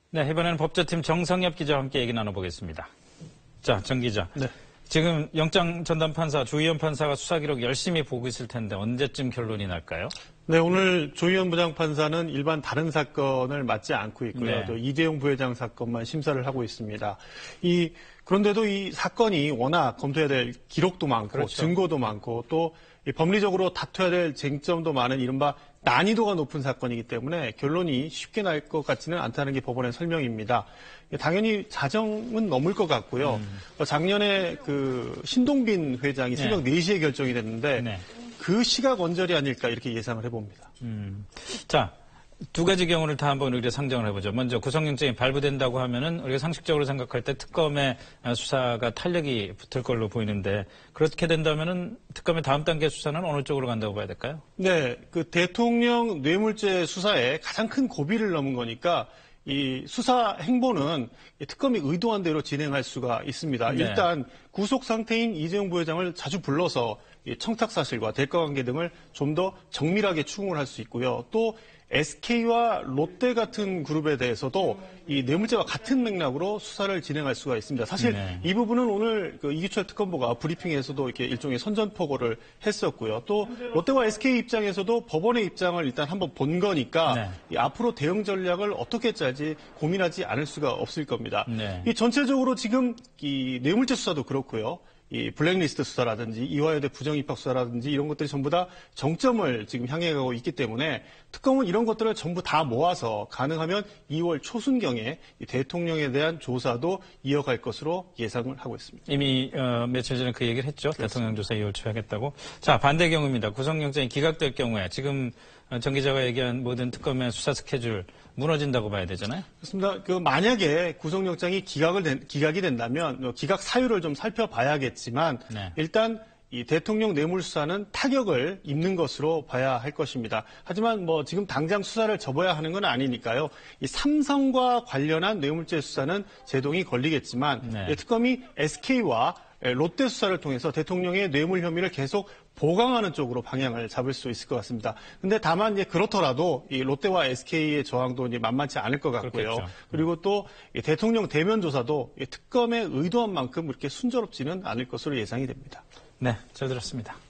네, 이번에는 법조팀 정성엽 기자와 함께 얘기 나눠보겠습니다. 자, 정 기자. 네. 지금 영장 전담 판사, 조희연 판사가 수사 기록 열심히 보고 있을 텐데 언제쯤 결론이 날까요? 네, 오늘 조희연 부장판사는 일반 다른 사건을 맡지 않고 있고요. 네. 또 이재용 부회장 사건만 심사를 하고 있습니다. 그런데도 이 사건이 워낙 검토해야 될 기록도 많고 그렇죠. 증거도 많고 또 법리적으로 다퉈야 될 쟁점도 많은 이른바 난이도가 높은 사건이기 때문에 결론이 쉽게 날 것 같지는 않다는 게 법원의 설명입니다. 당연히 자정은 넘을 것 같고요. 작년에 신동빈 회장이 새벽 4시에 결정이 됐는데 네. 그 시각 언저리 아닐까 이렇게 예상을 해봅니다. 자, 두 가지 경우를 다 한번 우리가 상정을 해보죠. 먼저 구속영장이 발부된다고 하면은 우리가 상식적으로 생각할 때 특검의 수사가 탄력이 붙을 걸로 보이는데 그렇게 된다면은 특검의 다음 단계 수사는 어느 쪽으로 간다고 봐야 될까요? 네, 대통령 뇌물죄 수사에 가장 큰 고비를 넘은 거니까 이 수사 행보는 특검이 의도한 대로 진행할 수가 있습니다. 네. 일단 구속 상태인 이재용 부회장을 자주 불러서 청탁 사실과 대가 관계 등을 좀 더 정밀하게 추궁을 할 수 있고요. 또 SK와 롯데 같은 그룹에 대해서도 이 뇌물죄와 같은 맥락으로 수사를 진행할 수가 있습니다. 사실 네. 이 부분은 오늘 이규철 특검보가 브리핑에서도 이렇게 일종의 선전포고를 했었고요. 또 롯데와 SK 입장에서도 법원의 입장을 일단 한번 본 거니까 네. 이 앞으로 대응 전략을 어떻게 짤지 고민하지 않을 수가 없을 겁니다. 네. 이 전체적으로 지금 이 뇌물죄 수사도 그렇고요. 이 블랙리스트 수사라든지 이화여대 부정입학 수사라든지 이런 것들이 전부 다 정점을 지금 향해 가고 있기 때문에 특검은 이런 것들을 전부 다 모아서 가능하면 2월 초순경에 이 대통령에 대한 조사도 이어갈 것으로 예상을 하고 있습니다. 이미 며칠 전에 그 얘기를 했죠. 그렇습니다. 대통령 조사 2월 초에 하겠다고. 자, 반대 경우입니다. 구속영장이 기각될 경우에 지금 정 기자가 얘기한 모든 특검의 수사 스케줄 무너진다고 봐야 되잖아요. 그렇습니다. 만약에 구속영장이 기각이 된다면 기각 사유를 좀 살펴봐야겠지만 네. 일단 이 대통령 뇌물 수사는 타격을 입는 것으로 봐야 할 것입니다. 하지만 지금 당장 수사를 접어야 하는 건 아니니까요. 이 삼성과 관련한 뇌물죄 수사는 제동이 걸리겠지만 네. 특검이 SK와 롯데 수사를 통해서 대통령의 뇌물 혐의를 계속 보강하는 쪽으로 방향을 잡을 수 있을 것 같습니다. 근데 다만 그렇더라도 이 롯데와 SK의 저항도 만만치 않을 것 같고요. 그렇겠죠. 그리고 또 대통령 대면 조사도 특검의 의도한 만큼 그렇게 순조롭지는 않을 것으로 예상이 됩니다. 네, 잘 들었습니다.